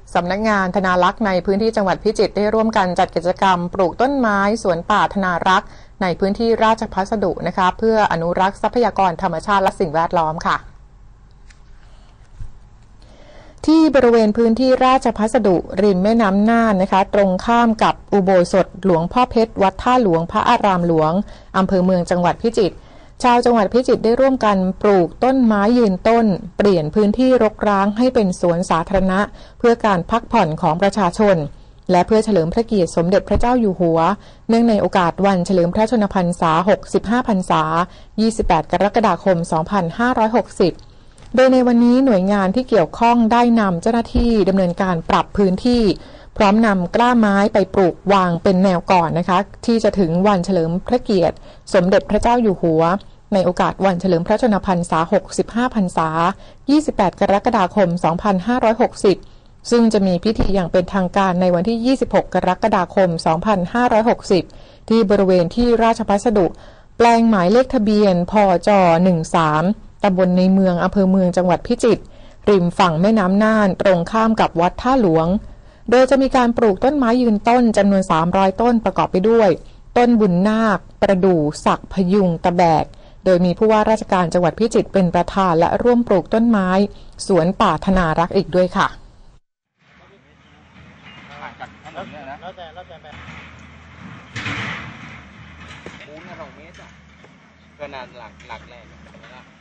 สำนักงานธนารักษ์ในพื้นที่จังหวัดพิจิตรได้ร่วมกันจัดกิจกรรมปลูกต้นไม้สวนป่าธนารักษ์ในพื้นที่ราชพัสดุนะคะเพื่ออนุรักษ์ทรัพยากรธรรมชาติและสิ่งแวดล้อมค่ะที่บริเวณพื้นที่ราชพัสดุริมแม่น้ำน่านนะคะตรงข้ามกับอุโบสถหลวงพ่อเพชรวัดท่าหลวงพระอารามหลวงอำเภอเมืองจังหวัดพิจิตรชาวจังหวัดพิจิตรได้ร่วมกันปลูกต้นไม้ยืนต้นเปลี่ยนพื้นที่รกร้างให้เป็นสวนสาธารณะเพื่อการพักผ่อนของประชาชนและเพื่อเฉลิมพระเกียรติสมเด็จพระเจ้าอยู่หัวเนื่องในโอกาสวันเฉลิมพระชนมพรรษา65พรรษา28กรกฎาคม2560โดยในวันนี้หน่วยงานที่เกี่ยวข้องได้นำเจ้าหน้าที่ดำเนินการปรับพื้นที่พร้อมนำกล้าไม้ไปปลูกวางเป็นแนวก่อนนะคะที่จะถึงวันเฉลิมพระเกียรติสมเด็จพระเจ้าอยู่หัวในโอกาสวันเฉลิมพระชนมพรรษา65พรรษา28กรกฎาคม2560ซึ่งจะมีพิธีอย่างเป็นทางการในวันที่26กรกฎาคม2560ที่บริเวณที่ราชพัสดุแปลงหมายเลขทะเบียนพจ13ตำบลในเมืองอำเภอเมืองจังหวัดพิจิตรริมฝั่งแม่น้ำน่านตรงข้ามกับวัดท่าหลวงโดยจะมีการปลูกต้นไม้ยืนต้นจำนวน300ต้นประกอบไปด้วยต้นบุญนาคประดู่ศักพยุงตะแบกโดยมีผู้ว่าราชการจังหวัดพิจิตรเป็นประธานและร่วมปลูกต้นไม้สวนป่าธนารักษ์อีกด้วยค่ะแล้วแต่แบบคูณ2 เมตรขนาดหลักแรก